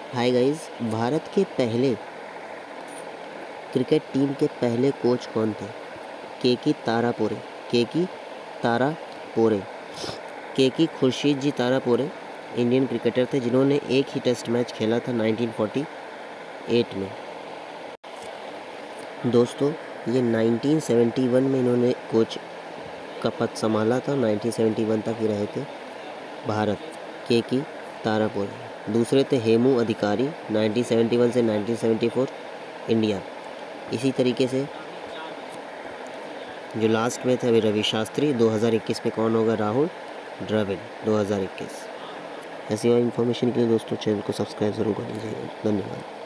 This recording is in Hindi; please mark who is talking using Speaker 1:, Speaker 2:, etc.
Speaker 1: हाय गाइस, भारत के पहले क्रिकेट टीम के पहले कोच कौन थे? केकी तारापोरे। केकी खुर्शीद जी तारापोरे इंडियन क्रिकेटर थे जिन्होंने एक ही टेस्ट मैच खेला था 1948 में। दोस्तों, ये 1971 में इन्होंने कोच का पद संभाला था। 1971 तक ही रहे थे भारत, केकी तारापोरे। दूसरे थे हेमू अधिकारी, 1971 से 1974 इंडिया। इसी तरीके से जो लास्ट में थे अभी रवि शास्त्री। 2021 में कौन होगा? राहुल द्रविड़ 2021। ऐसी और इन्फॉर्मेशन के लिए दोस्तों चैनल को सब्सक्राइब ज़रूर कर लीजिएगा। धन्यवाद।